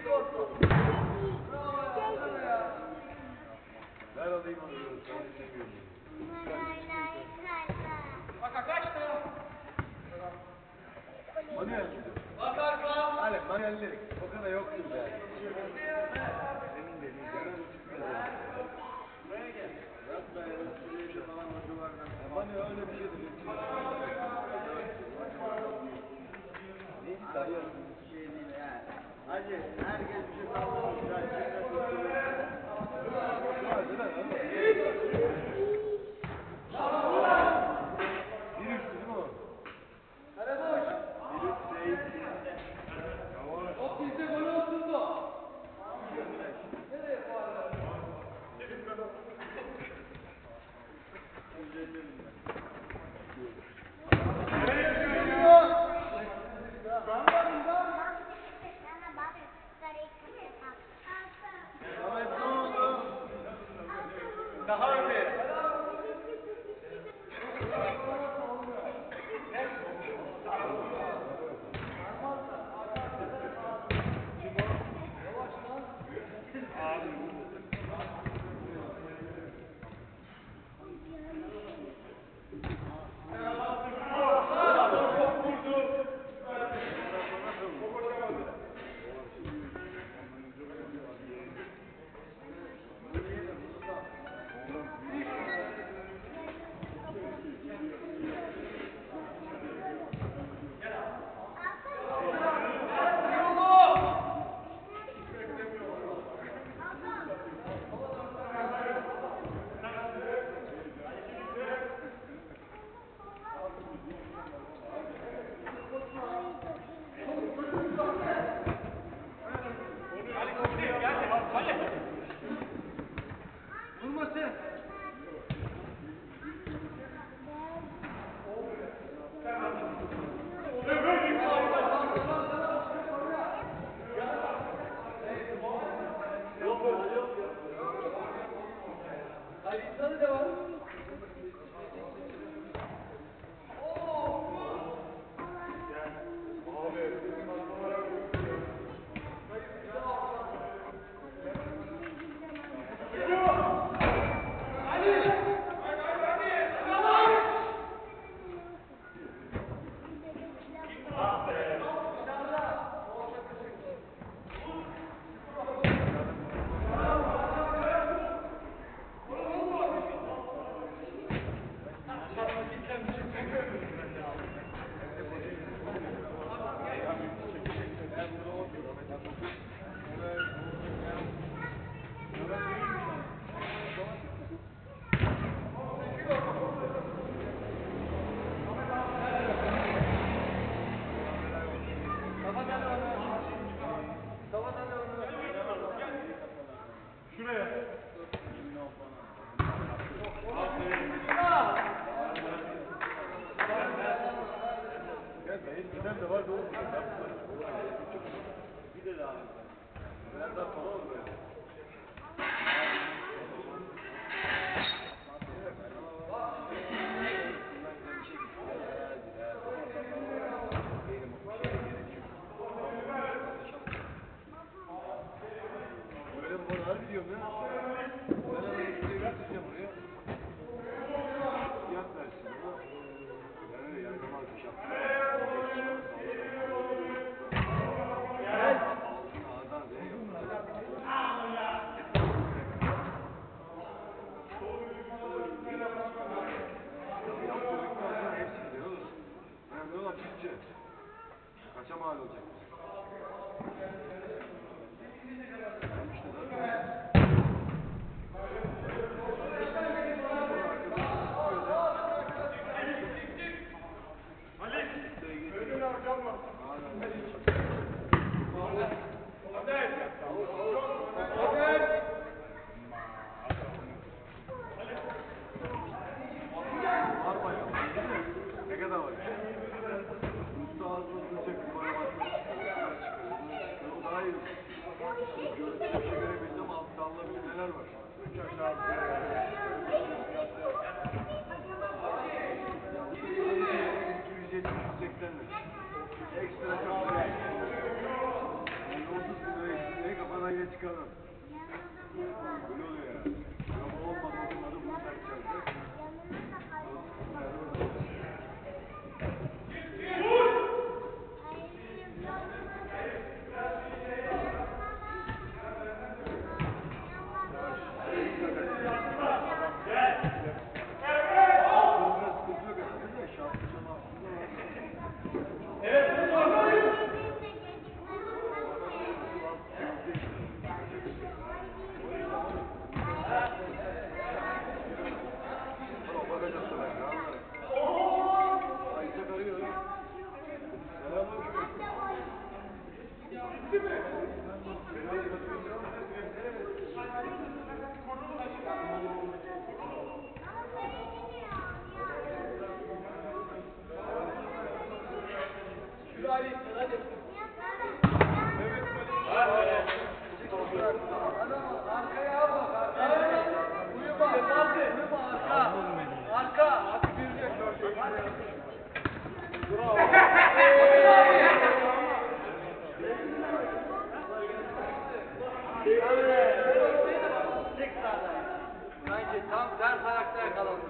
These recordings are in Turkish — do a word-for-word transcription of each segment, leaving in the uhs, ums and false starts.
Ver alayım onu. Bak kaçtı. Manuel. Bak arka. Hadi manuellik. O kadar yoktur be. Senin de değil. Buraya gel. Yapma ya. Süreydi falan o duvardan. Manuel öyle bir şeydir. Neydi sayıyor? Bir şey değil yani. Hacı herkes bir şey sallamış. Ya kimse tutturuyor. Var değil mi? Bir üstü değil mi o? Bir üst değil. O bizde gol olsun mu? Nereye bu arada? Ahmet ne oldu? Daha öte. Vurması. Hadi insanı devam. Şuraya. Eskiden de vardı oğlum. Bir de daha. Biraz daha sonra oldu böyle. Öyle mi? Bana harbi diyorum ya. Ben hemen üstüne götüreceğim oraya. Fiyat versin ama ben öyle yanıma bir şey yaptım. Ağdan Z yok. Yaptırdıktan sonra hepsi gidiyor oğlum. Önemli olan bütçe. Kaça mal olacak? İşte zaten. Var bayağı. Ne kadar var? Usta ağzını tutacak bir para var. O daha iyi. Görüntü bir şey göremeyiz ama altta Allah'ın neler var. Üç aşağı yüz yetmiş yüz seksen lira. Ekstra çok lira. otuz bin lira ekstra. sahaya çıkamam. Öyle oluyor ya. Ama olmadı olmadı bunu takacağız. Bence tam ters ayakta yakalandı.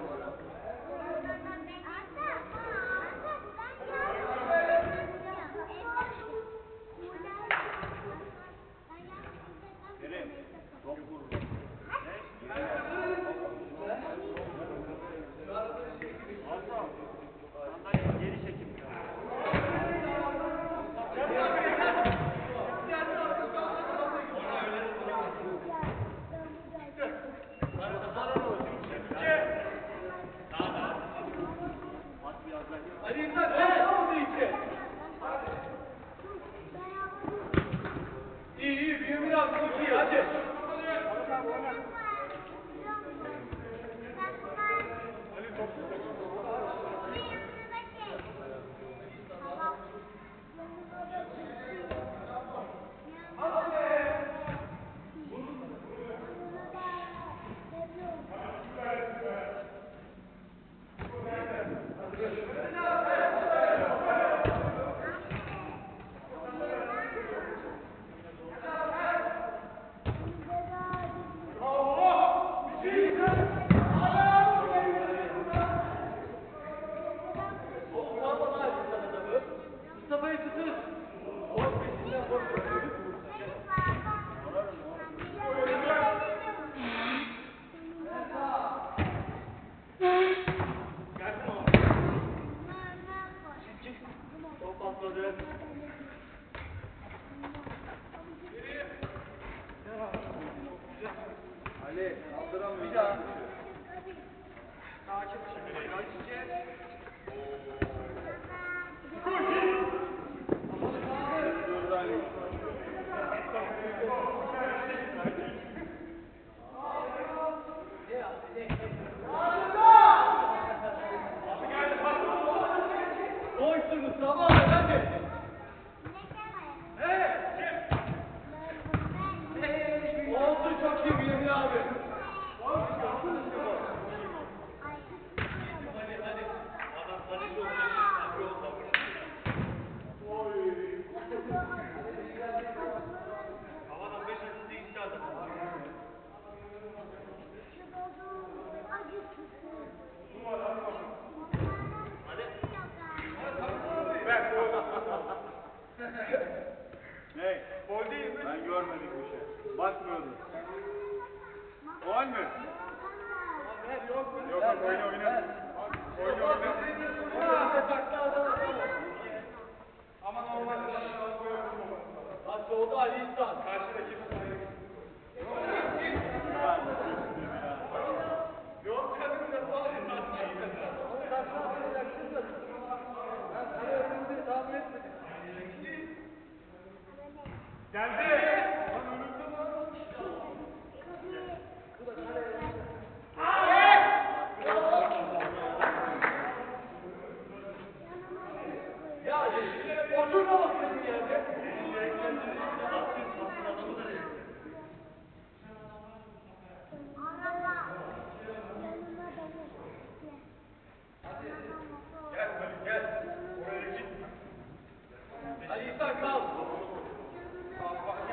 Ali İmdat koşma mı içe? İyi iyi büyü biraz çok iyi hadi. Mustafa'yı tutun. Boş peşinden boş peşinden. Gelsin o. Çık çık. Top patladı. Ali kaldıramıyor. Bir daha. Sakin şimdi. Sakince. Koşsun Mustafa abi hadi. Evet. Oldu çok iyi bir yemin abi. Hadi hadi. Adam hadi çok havadan beş hızlı değişti adam. Ne? Gol değil mi? Ben görmedim bir şey. Bakmıyordum. Gol mü? Ver yok. Yok yok oyna oyna. Oyna oyna. Aman olmaz. Bak solda Ali İhsan. Karşıda kim? Yok kadın da sağ olun. Sen sağ olacaksın da. Ben sana önümüzü tahmin etmedim. Geldi. Lan önümde lan. Bu da kaleye. Ya otur da bak senin yerde. Gel hadi gel. Oraya git. Ali İhsan kal. Bak bak.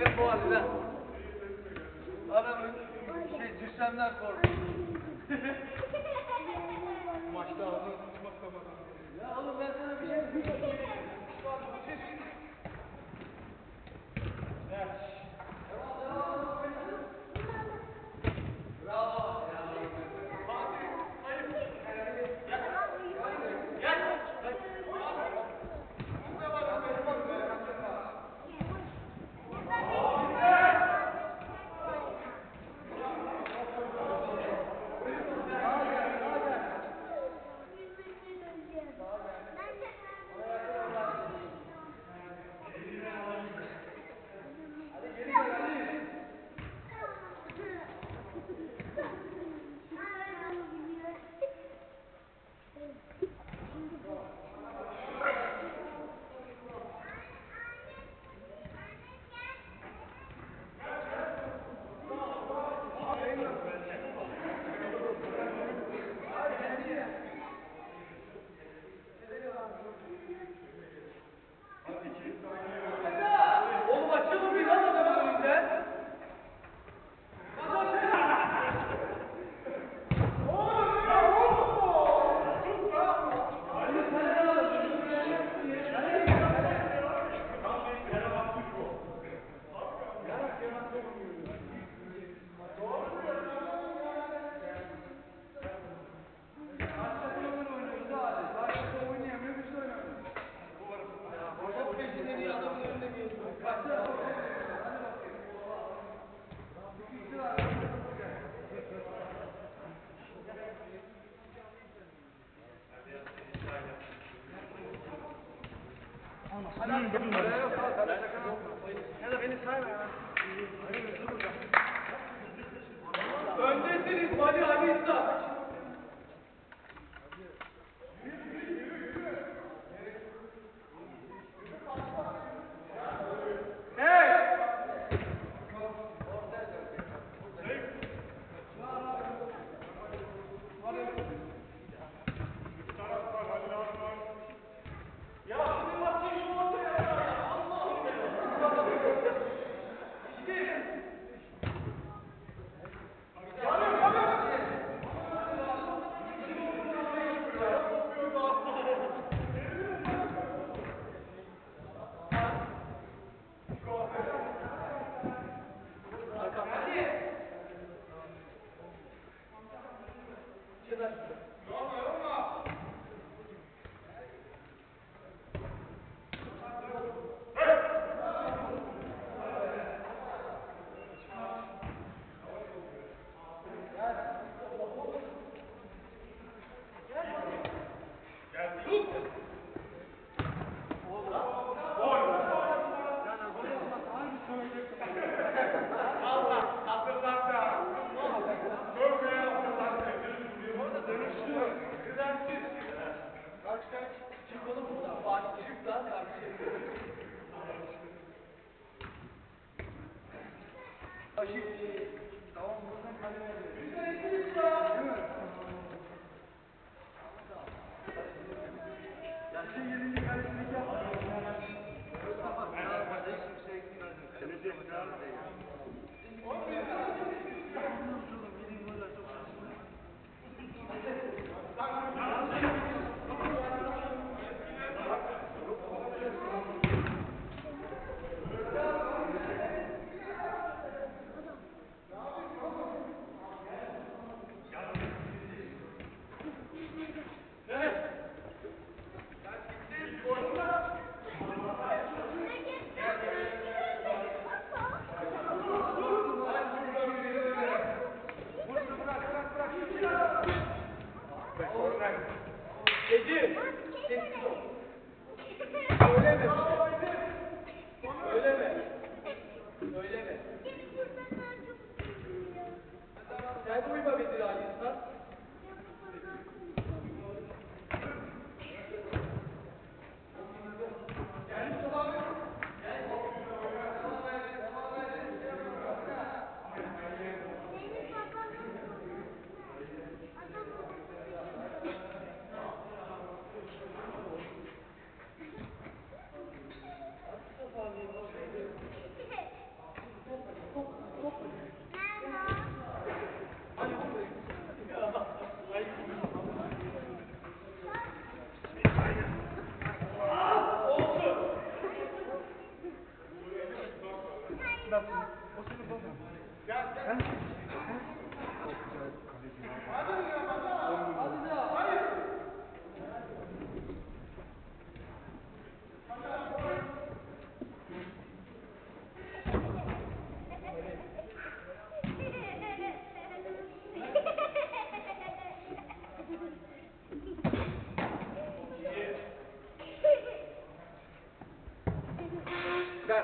Hep bu halde lan. Adamın şey düşlemden korktu. Maçta ağzını tutmak da bana. Ya oğlum ben sana bir şey diyeyim. Şu an bu çek. Bravo. Fatih, hayır. Gel. Gel. Oğlum açılın bir lan adamın önünden. Çok peşinden iyi adamın önünde geliyor. Kaçsana. Ya da beni sayma ya. Öndesiniz Vali Ali İsa. Hey! Çık oğlum buradan. Bak çık lan kardeşim. Aşık. Tamam buradan kaleme verelim. Güzel ettiniz ya. Değil mi? Ya şey yedinci kalecilik yapma. Mustafa Fenerbahçe yüksekliğini verdim. Kaleci Fenerbahçe ya. Gece, sessiz ol. Söyleme. Söyleme. Söyleme. Sen uyma Bedir Ali İhsan.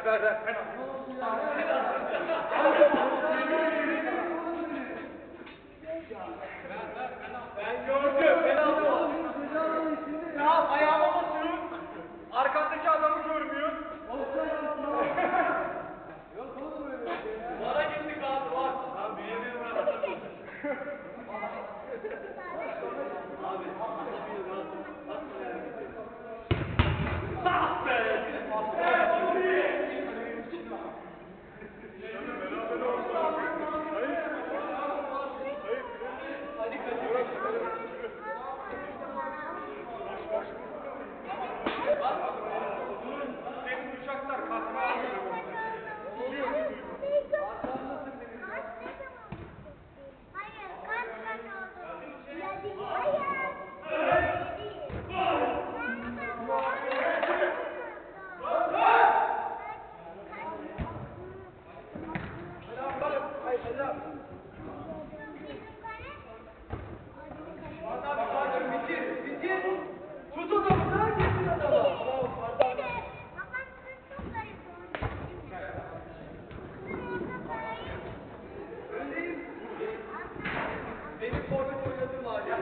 ver ver. Ben gördüm. Penaltı. Ya ayağıma basıyorum. Arkandaki adamı görmüyor. Yok oğlum öyle bir şey ya. Vara gittik abi var. Lan bir yemeğe bırak. Senin uçaklar kasma alıyor. Hayır, kaç kaç oldu? Yedi. Hayır. Adam sadece bitir, bitir. Tut adamı, sen getir adamı. Öndeyim. Benim forvet oynadım var ya.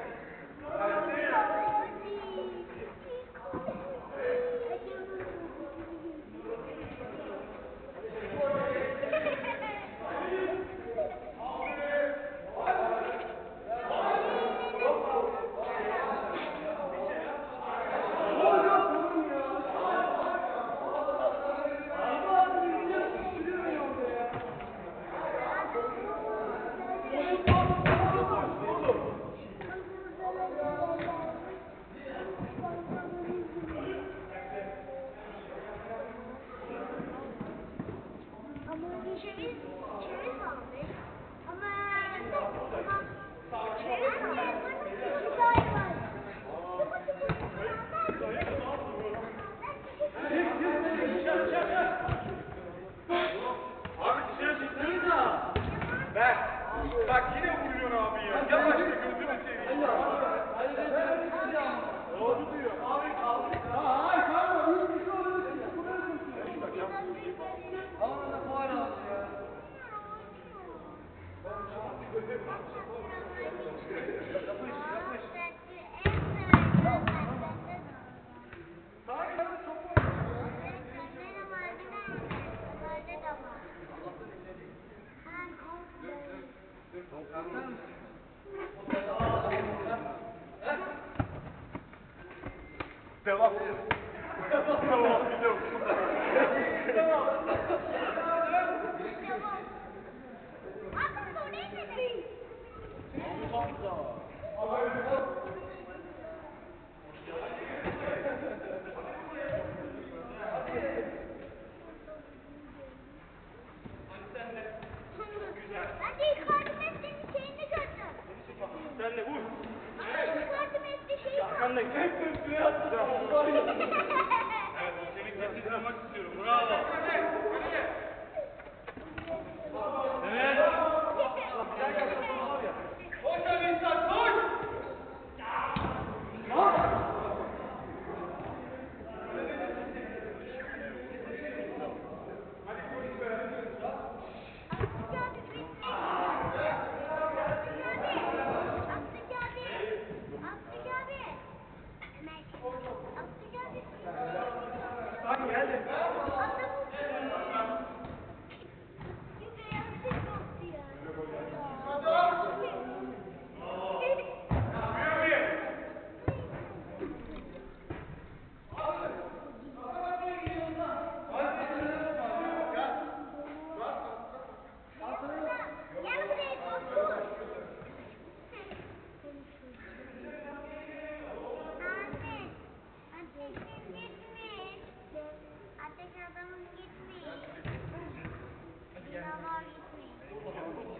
Ama bir ceviz, ceviz almış. Ama ama ceviz almış. Güzel var. Abi dışarı çıksana. Ver. Bak yine vuruyor abi ya. Yavaş da gözünü seveyim. Doğru diyor. Abi kaldı. Hayır kalma. Üç kişi oluyor. Buraya Ama da puan aldı ya. Devam. Devam. Biliyorum. Ben de ilk yardım ettiğim şeyini gördüm. Sen de vur. Ama ilk yardım ettiği şeyi gördüm. Arkandaki. Hep üstüne atacağım. Evet, seni kesinlemek istiyorum. Bravo. Evet. Koş Ali İhsan, koş. Hadi geldi. Gel buraya otur. Anne, ateşim gitmiş. Ateş adamım gitmiş. Dinamo gitmiş.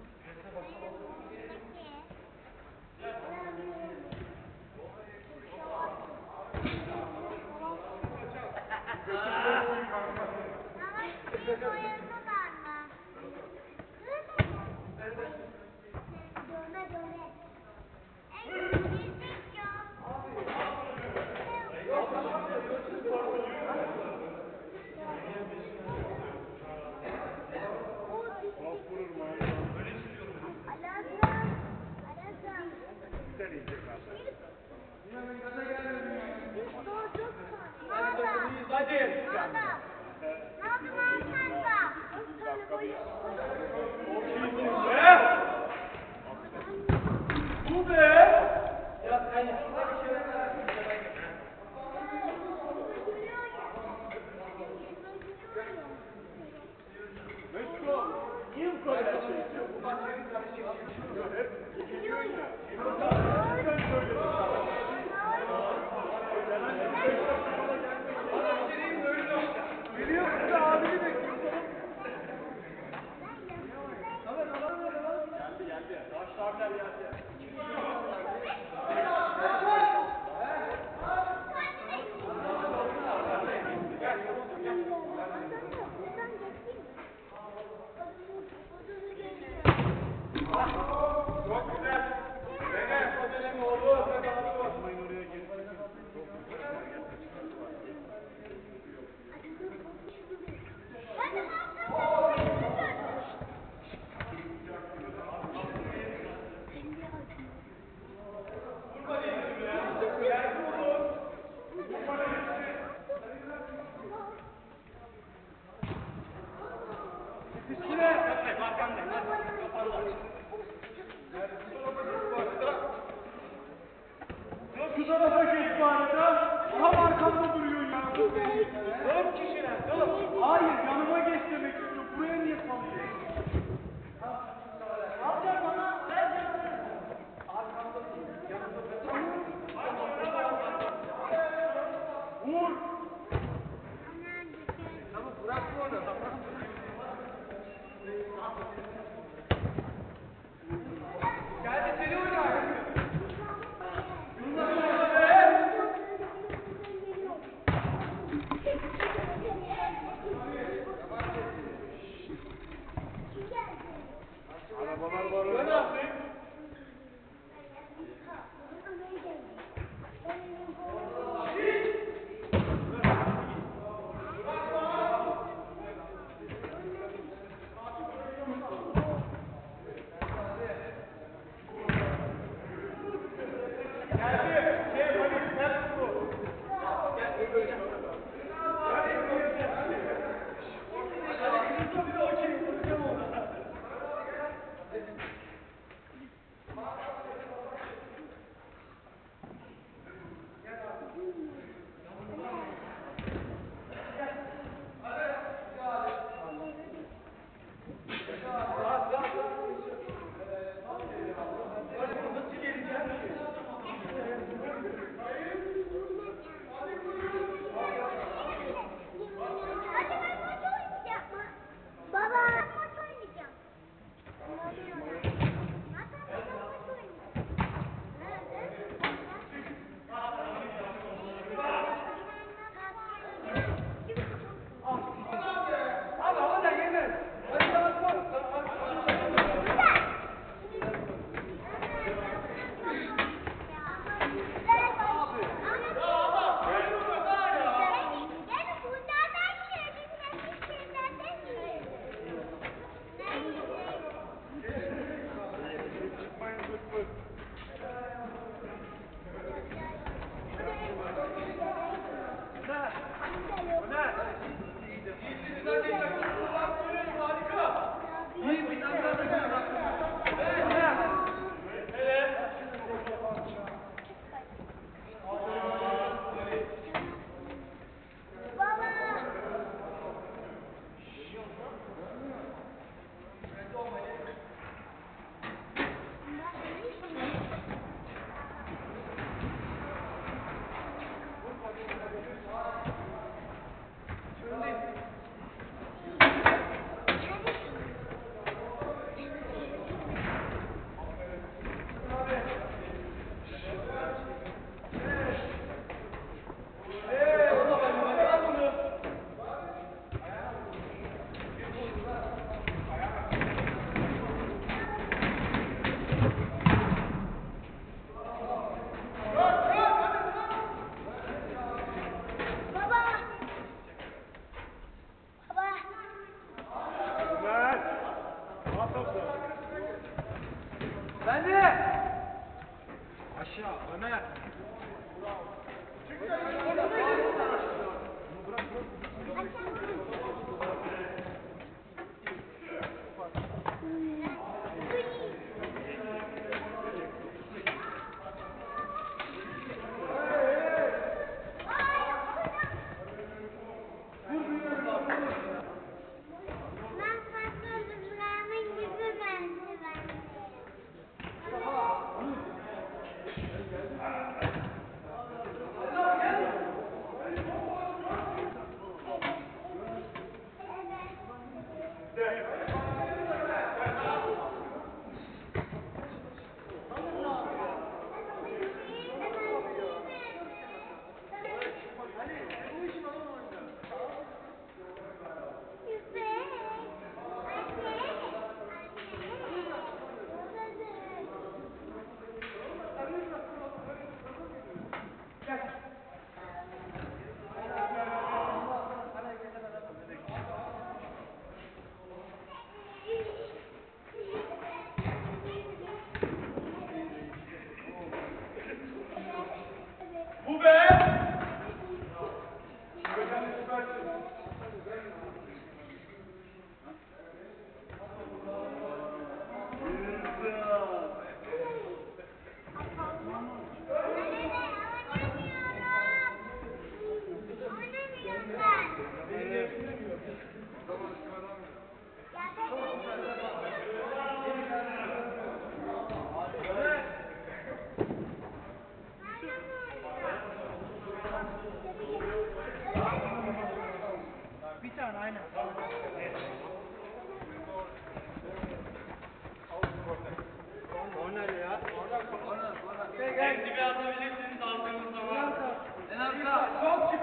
Savaş bir boyadılar mı? Dövme dövme. En güzel yok.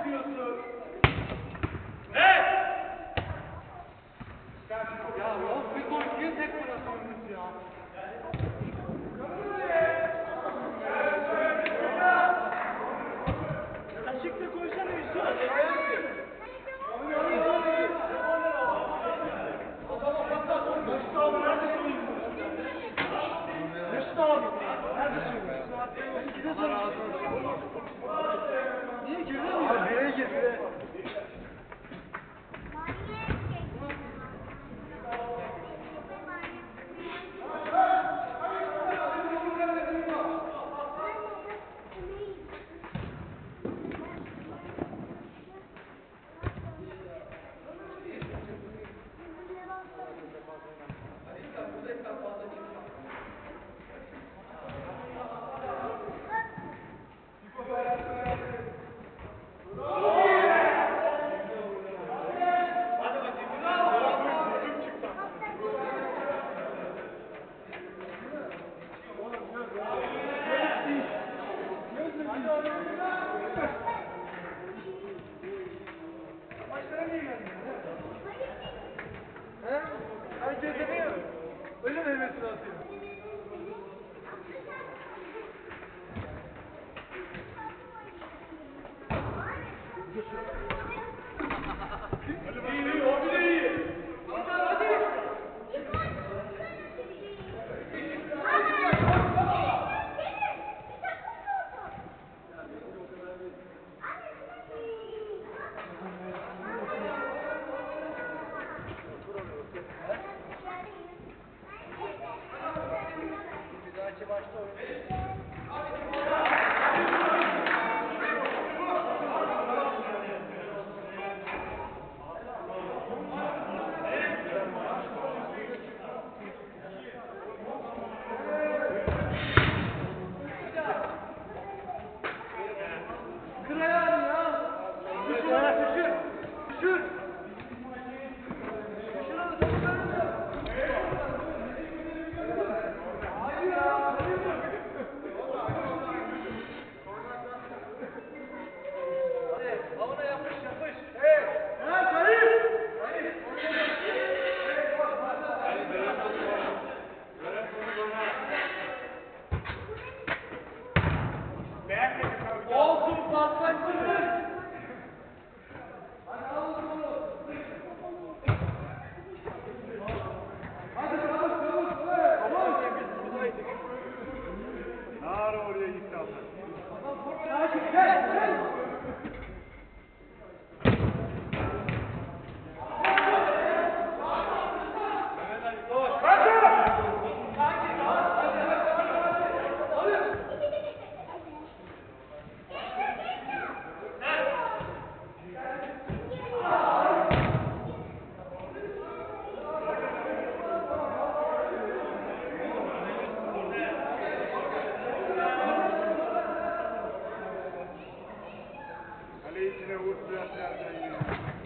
çıkıyorsun. Ne? Ya of bir gol niye tek bırakıyorsunuz ya? Açıkta koysana Yusuf. Mesut abi neredesin oyuncu? Mesut abi neredesin? Allah razı olsun. Niye girdin mi? Abi bire gir bire. He? Herkes demiyor. Öyle mi hevesini atıyor? İyi iyi, o bile iyi. Hadi hadi. Bir dahaki başta oynayacağız. Kır ayağını ya. Düşür ona düşür. Düşür. Düşür onu çabuk önüne. Hadi ya. Hadi havuna yapış yapış. Hey. Ha Karim. Karim. Olsun patlaksınız. Hadi al bunu. Hadi çabuk çabuk. Tamam. Biz buradaydık. Ne ara oraya gitti Allah. Sakin gel gel. Kale içine vur biraz yerden yiyor.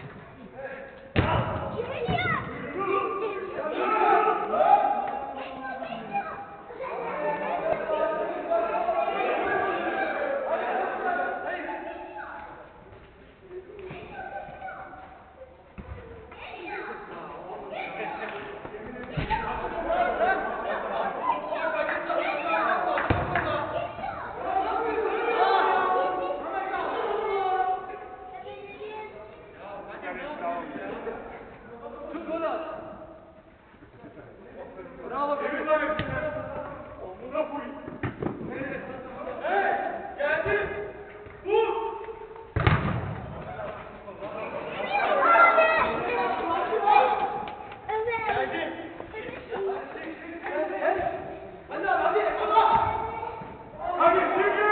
Tut gol at. Bravo benim. Omuna koy. Hey geldi. Vur. Geldi. Hadi hadi hadi. Hadi şimdi.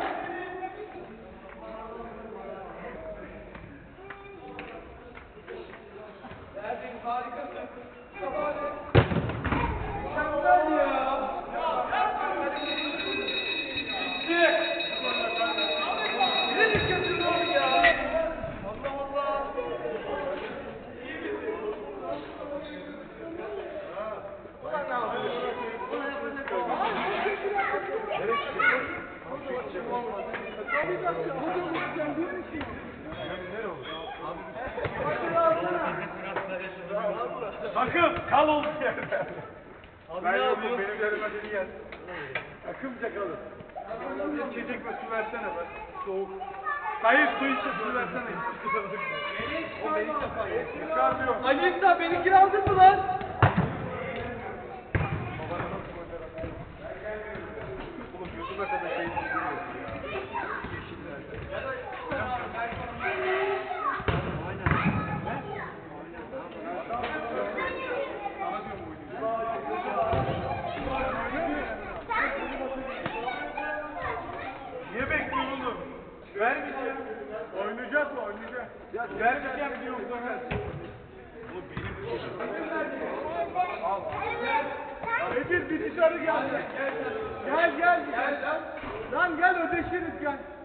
Geldi harikasın. Sabahleyin. Mükemmel ya. Bitti. Ne dikkatin oğlum ya? Allah Allah. İyi misin? Ulan ne yapıyorsun? Ulan yapacak olmaz. Tabii dakika. Hocam sen diyor musun? Takım kal olduğu yerde. Abi Ben ne yokum, yapıyorsun? benim yerime biri gel. Takımca kalın. Bir içecek ve su versene be. Soğuk. Hayır su içe su versene. O beni çıkar. Çıkar diyor. Ali İsa benimkini aldın mı lan? Oğlum gözüme kadar şey tutuyor. Yeşiller. Niye bekliyorsun oğlum? Vermeyeceğim. Oynayacak mı? Oynayacak. Ya vermeyeceğim diyor yoksa ver. Oğlum benim Al. Edil bir dışarı gel. Gel gel. Gel gel. Lan gel ödeşiriz gel.